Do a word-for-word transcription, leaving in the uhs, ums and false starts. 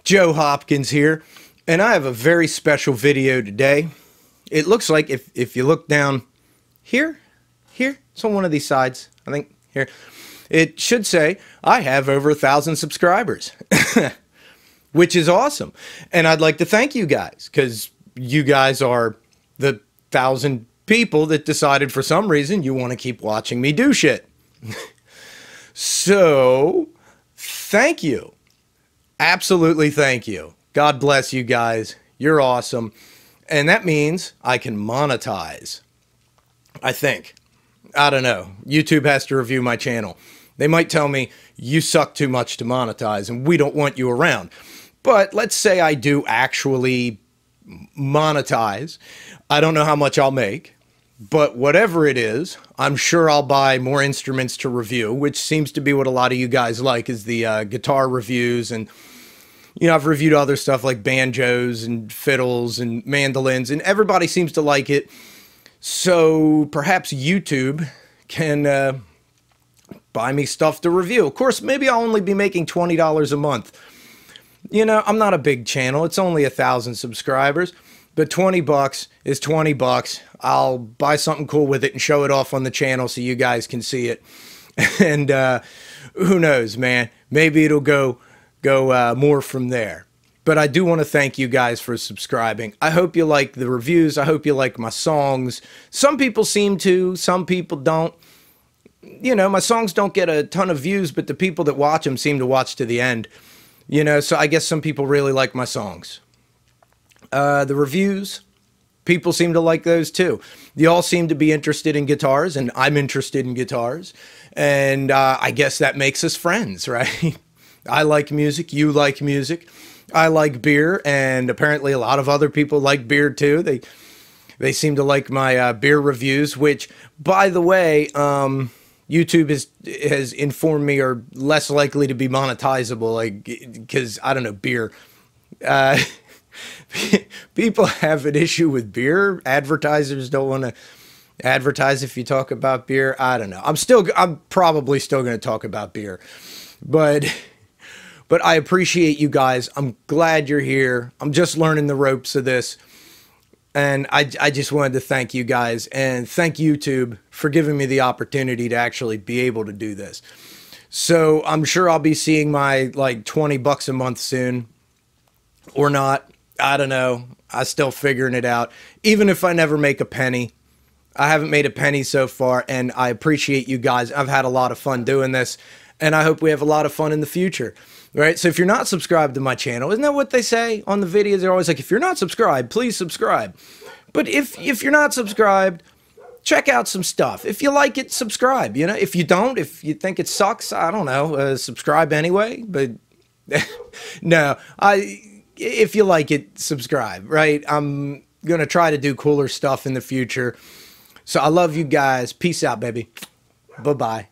Joe Hopkins here, and I have a very special video today. It looks like if, if you look down here, here, it's on one of these sides, I think, here, it should say, I have over a thousand subscribers, which is awesome. And I'd like to thank you guys, because you guys are the thousand people that decided for some reason you want to keep watching me do shit. So, thank you. Absolutely thank you. God bless you guys. You're awesome. And that means I can monetize. I think. I don't know. YouTube has to review my channel. They might tell me, you suck too much to monetize and we don't want you around. But let's say I do actually monetize. I don't know how much I'll make. But whatever it is, I'm sure I'll buy more instruments to review, which seems to be what a lot of you guys like, is the uh, guitar reviews. And, you know, I've reviewed other stuff like banjos and fiddles and mandolins, and everybody seems to like it. So perhaps YouTube can uh, buy me stuff to review. Of course, maybe I'll only be making twenty dollars a month. You know, I'm not a big channel. It's only a thousand subscribers. But twenty bucks is twenty bucks. I'll buy something cool with it and show it off on the channel so you guys can see it. And uh, who knows, man? Maybe it'll go go uh, more from there. But I do want to thank you guys for subscribing. I hope you like the reviews. I hope you like my songs. Some people seem to. Some people don't. You know, my songs don't get a ton of views, but the people that watch them seem to watch to the end. You know, so I guess some people really like my songs. Uh, the reviews, people seem to like those too. You all seem to be interested in guitars, and I'm interested in guitars. And uh, I guess that makes us friends, right? I like music, you like music. I like beer, and apparently a lot of other people like beer too. They they seem to like my uh, beer reviews, which, by the way, um, YouTube has, has informed me are less likely to be monetizable, like, because, I don't know, beer. Uh... People have an issue with beer. Advertisers don't want to advertise if you talk about beer. I don't know. I'm still, I'm probably still going to talk about beer, but, but I appreciate you guys. I'm glad you're here. I'm just learning the ropes of this. And I, I just wanted to thank you guys, and thank YouTube for giving me the opportunity to actually be able to do this. So I'm sure I'll be seeing my like twenty bucks a month soon, or not. I don't know. I'm still figuring it out. Even if I never make a penny, I haven't made a penny so far, and I appreciate you guys. I've had a lot of fun doing this, and I hope we have a lot of fun in the future. Right? So if you're not subscribed to my channel, isn't that what they say on the videos? They're always like, if you're not subscribed, please subscribe. But if, if you're not subscribed, check out some stuff. If you like it, subscribe. You know, if you don't, if you think it sucks, I don't know, uh, subscribe anyway. But no, I... if you like it, subscribe, right? I'm going to try to do cooler stuff in the future. So I love you guys. Peace out, baby. Bye-bye.